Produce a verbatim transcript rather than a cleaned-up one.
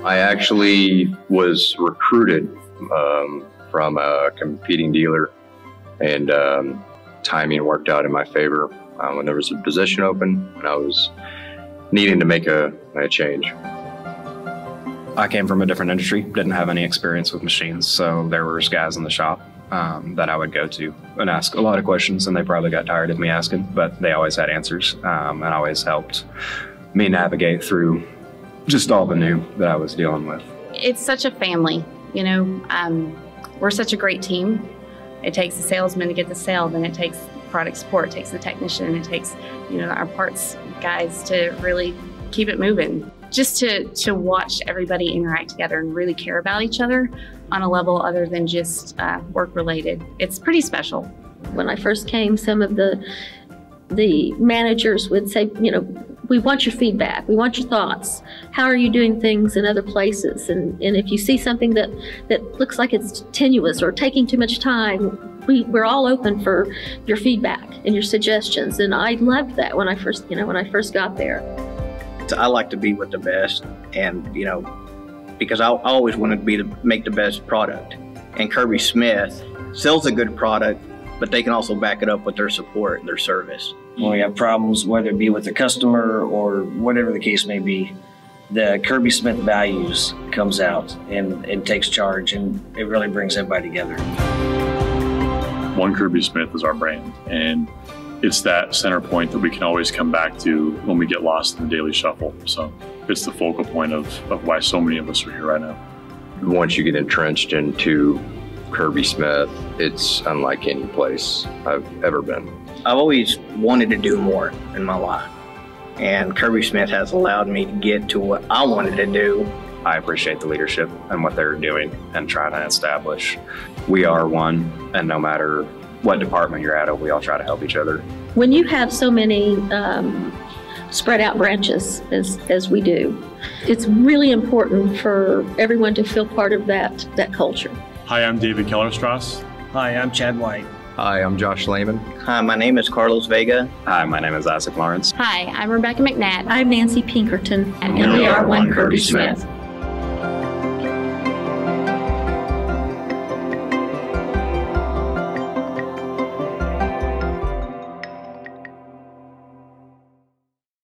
I actually was recruited um, from a competing dealer, and um, timing worked out in my favor uh, when there was a position open and I was needing to make a, a change. I came from a different industry, didn't have any experience with machines, so there were guys in the shop um, that I would go to and ask a lot of questions, and they probably got tired of me asking, but they always had answers um, and always helped me navigate through just all the new that I was dealing with. It's such a family, you know, um, we're such a great team. It takes the salesman to get the sale, then it takes product support, it takes the technician, it takes, you know, our parts guys to really keep it moving. Just to, to watch everybody interact together and really care about each other on a level other than just uh, work related. It's pretty special. When I first came, some of the the managers would say, you know, we want your feedback, we want your thoughts. How are you doing things in other places? And, and if you see something that, that looks like it's tenuous or taking too much time, we, we're all open for your feedback and your suggestions. And I loved that when I first, you know, when I first got there. I like to be with the best, and you know, because I always wanted to be to make the best product. And Kirby-Smith sells a good product, but they can also back it up with their support and their service. When we have problems, whether it be with the customer or whatever the case may be, the Kirby-Smith values comes out and it takes charge, and it really brings everybody together. One Kirby-Smith is our brand, and it's that center point that we can always come back to when we get lost in the daily shuffle. So it's the focal point of, of why so many of us are here right now. Once you get entrenched into Kirby-Smith, it's unlike any place I've ever been. I've always wanted to do more in my life, and Kirby-Smith has allowed me to get to what I wanted to do. I appreciate the leadership and what they're doing and trying to establish. We are one, and no matter what department you're at, we all try to help each other. When you have so many um, spread out branches as, as we do, it's really important for everyone to feel part of that, that culture. Hi, I'm David Kellerstrass. Hi, I'm Chad White. Hi, I'm Josh Lehman. Hi, my name is Carlos Vega. Hi, my name is Isaac Lawrence. Hi, I'm Rebecca McNatt. I'm Nancy Pinkerton. And, and we are one Kirby-Smith.